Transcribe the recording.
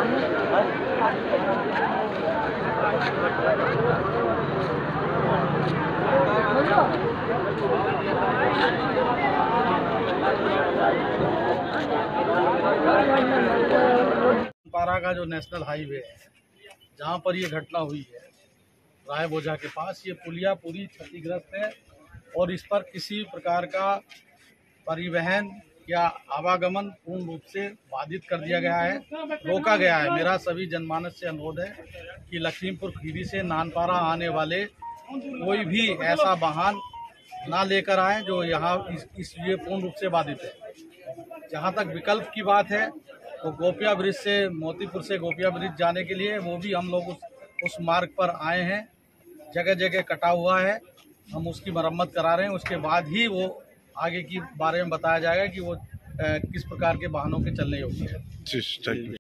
पारा का जो नेशनल हाईवे है जहाँ पर ये घटना हुई है राय बोझा के पास, ये पुलिया पूरी क्षतिग्रस्त है और इस पर किसी प्रकार का परिवहन या आवागमन पूर्ण रूप से बाधित कर दिया गया है, रोका गया है। मेरा सभी जनमानस से अनुरोध है कि लखीमपुर खीरी से नानपारा आने वाले कोई भी ऐसा वाहन ना लेकर आए जो यहाँ ये पूर्ण रूप से बाधित है। जहाँ तक विकल्प की बात है तो गोपिया ब्रिज से मोतीपुर से गोपिया ब्रिज जाने के लिए वो भी हम लोग उस मार्ग पर आए हैं, जगह जगह कटा हुआ है, हम उसकी मरम्मत करा रहे हैं। उसके बाद ही वो आगे की बारे में बताया जाएगा कि वो किस प्रकार के वाहनों के चलने योग्य है।